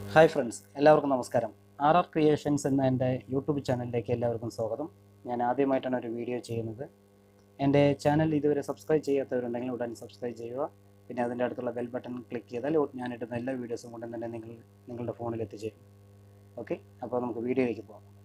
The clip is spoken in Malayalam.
ഹായ് ഫ്രണ്ട്സ്, എല്ലാവർക്കും നമസ്കാരം. ആർ ക്രിയേഷൻസ് എന്ന എൻ്റെ യൂട്യൂബ് ചാനലിലേക്ക് എല്ലാവർക്കും സ്വാഗതം. ഞാൻ ആദ്യമായിട്ടാണ് ഒരു വീഡിയോ ചെയ്യുന്നത്. എൻ്റെ ചാനൽ ഇതുവരെ സബ്സ്ക്രൈബ് ചെയ്യാത്തവരുണ്ടെങ്കിൽ ഉടൻ സബ്സ്ക്രൈബ് ചെയ്യുക. പിന്നെ അതിൻ്റെ അടുത്തുള്ള ബെൽ ബട്ടൺ ക്ലിക്ക് ചെയ്താൽ ഞാനിടുന്ന എല്ലാ വീഡിയോസും കൊണ്ട് തന്നെ നിങ്ങളുടെ ഫോണിൽ എത്തിച്ചേരും. ഓക്കെ, അപ്പോൾ നമുക്ക് വീഡിയോയിലേക്ക് പോകാം.